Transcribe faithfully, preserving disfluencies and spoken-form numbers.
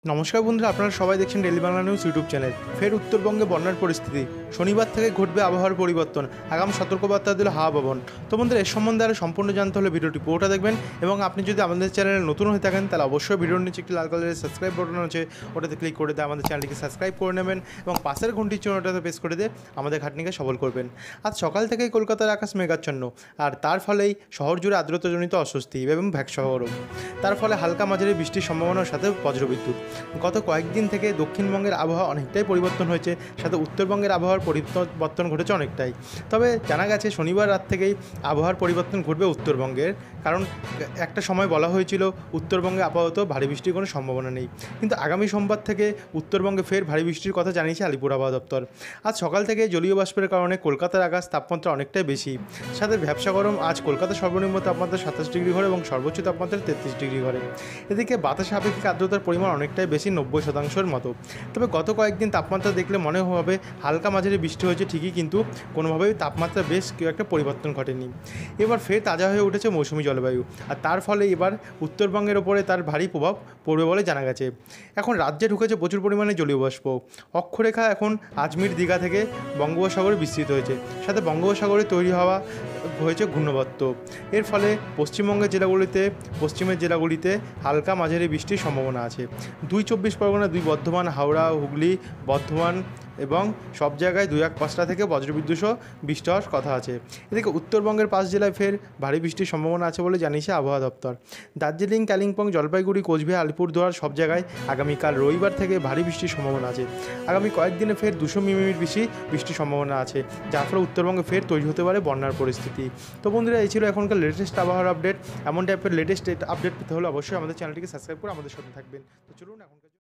নমস্কার বন্ধুরা, আপনারা সবাই দেখছেন daily Bangla news YouTube channel. ফের উত্তরবঙ্গে বন্যার পরিস্থিতি, শনিবার থেকে ঘটবে আবহাওয়ার পরিবর্তন, আগাম সতর্কবার্তা দিল হাওয়া ভবন। তো বন্ধুরা, এর সম্বন্ধে আরও সম্পূর্ণ জানতে হলে ভিডিওটি পুরোটা দেখবেন, এবং আপনি যদি আমাদের চ্যানেলে নতুন হয়ে থাকেন তাহলে অবশ্যই ভিডিওর নিচে একটি লাল কালারের সাবস্ক্রাইব বাটন আছে, ওটাতে ক্লিক করে দিয়ে আমাদের চ্যানেলটিকে সাবস্ক্রাইব করে নেবেন এবং পাশের ঘন্টির চিহ্নটাতে প্রেস করে দিয়ে আমাদের খাটনিকে সবল করবেন। আজ সকাল থেকেই কলকাতার আকাশ মেঘাচ্ছন্ন, আর তার ফলেই শহর জুড়ে আর্দ্রতাজনিত অস্বস্তি এবং ভ্যাকসহ গরম। তার ফলে হালকা মাঝারি বৃষ্টির সম্ভাবনার সাথে বজ্রবিদ্যুৎ। গত কয়েকদিন থেকে দক্ষিণবঙ্গের আবহাওয়া অনেকটাই পরিবর্তন হয়েছে, সাথে উত্তরবঙ্গের আবহাওয়ার পরিবর্তন ঘটেছে অনেকটাই। তবে জানা গেছে শনিবার রাত থেকেই আবহাওয়ার পরিবর্তন ঘটবে উত্তরবঙ্গের, কারণ একটা সময় বলা হয়েছিল উত্তরবঙ্গে আপাতত ভারী বৃষ্টির কোনো সম্ভাবনা নেই, কিন্তু আগামী সোমবার থেকে উত্তরবঙ্গে ফের ভারী বৃষ্টির কথা জানিয়েছে আলিপুর আবহাওয়া দপ্তর। আজ সকাল থেকে জলীয় বাষ্পের কারণে কলকাতার আকাশ তাপমাত্রা অনেকটাই বেশি, সাথে ভ্যাপসা গরম। আজ কলকাতার সর্বনিম্ন তাপমাত্রা সাতাশ ডিগ্রি ঘরে এবং সর্বোচ্চ তাপমাত্রা তেত্রিশ ডিগ্রি ঘরে। এদিকে বাতাসে আপেক্ষিক আর্দ্রতার পরিমাণ অনেকটাই বেশি, নব্বই শতাংশের মতো। তবে গত কয়েকদিন তাপমাত্রা দেখলে মনে হবে হালকা মাঝারি বৃষ্টি হয়েছে ঠিকই, কিন্তু কোনোভাবেই তাপমাত্রা বেশ কেউ একটা পরিবর্তন ঘটেনি। এবার ফের তাজা হয়ে উঠেছে মৌসুমি জলবায়ু, আর তার ফলে এবার উত্তরবঙ্গের ওপরে তার ভারী প্রভাব পড়বে বলে জানা গেছে। এখন রাজ্যে ঢুকেছে প্রচুর পরিমাণে জলীয় বাষ্প। অক্ষরেখা এখন আজমির দীঘা থেকে বঙ্গোপসাগরে বিস্তৃত হয়েছে, সাথে বঙ্গোপসাগরে তৈরি হওয়া হয়েছে ঘূর্ণবর্ত। এর ফলে পশ্চিমবঙ্গের জেলাগুলিতে পশ্চিমের জেলাগুলিতে হালকা মাঝারি বৃষ্টির সম্ভাবনা আছে। দুই চব্বিশ পরগনা, দুই বর্ধমান, হাওড়া, হুগলি, বর্ধমান এবং সব জায়গায় দুই এক পাঁচটা থেকে বজ্রবিদ্যুৎ সহ বৃষ্টি হওয়ার কথা আছে। এদিকে উত্তরবঙ্গের পাঁচ জেলায় ফের ভারী বৃষ্টির সম্ভাবনা আছে বলে জানিয়েছে আবহাওয়া দপ্তর। দার্জিলিং, কালিম্পং, জলপাইগুড়ি, কোচবিহার, আলিপুরদুয়ার সব জায়গায় আগামীকাল রবিবার থেকে ভারী বৃষ্টির সম্ভাবনা আছে। আগামী কয়েকদিনে ফের দুশো মিলিমিটার বেশি বৃষ্টির সম্ভাবনা আছে, যার ফলে উত্তরবঙ্গে ফের তৈরি হতে পারে বন্যার পরিস্থিতি। তো বন্ধুরা, এই ছিল এখনকার লেটেস্ট আবহাওয়ার আপডেট। এমন টাইপের লেটেস্ট আপডেট পেতে হলে অবশ্যই আমাদের চ্যানেলটিকে সাবস্ক্রাইব করে আমাদের সাথে থাকবেন। তো চলুন এখনকার